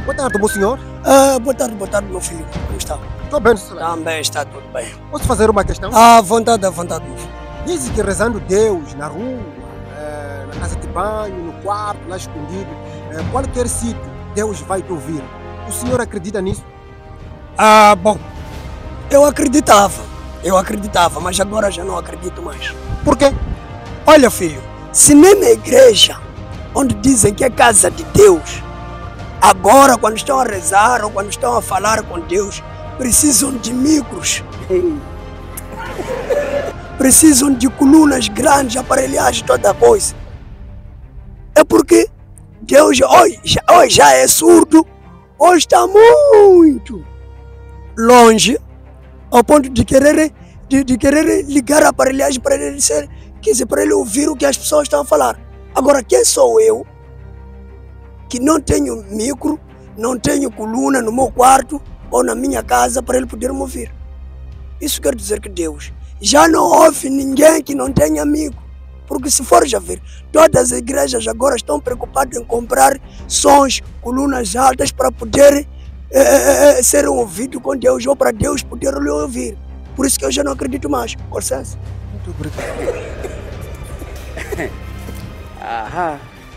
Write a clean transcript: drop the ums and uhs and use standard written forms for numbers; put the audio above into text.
Boa tarde, meu senhor. Boa tarde, meu filho. Como está? Estou bem, senhor. Também está tudo bem. Posso fazer uma questão? À vontade, meu filho. Dizem que rezando Deus na rua, na casa de banho, no quarto, lá escondido, qualquer sítio, Deus vai te ouvir. O senhor acredita nisso? Bom, eu acreditava, mas agora já não acredito mais. Por quê? Olha, filho, se nem na igreja, onde dizem que é casa de Deus, agora quando estão a rezar ou quando estão a falar com Deus, precisam de micros, precisam de colunas grandes, aparelhagens, toda coisa. É porque Deus hoje já é surdo, hoje está muito longe, ao ponto de querer ligar a aparelhagem para ele dizer, para ele ouvir o que as pessoas estão a falar. Agora, quem sou eu que não tenho micro, não tenho coluna no meu quarto ou na minha casa para ele poder me ouvir? Isso quer dizer que Deus já não ouve ninguém que não tenha amigo. Porque se for já ver, todas as igrejas agora estão preocupadas em comprar sons, colunas altas para poder ser ouvido com Deus ou para Deus poder lhe ouvir. Por isso que eu já não acredito mais. Com licença. Muito obrigado. Aham.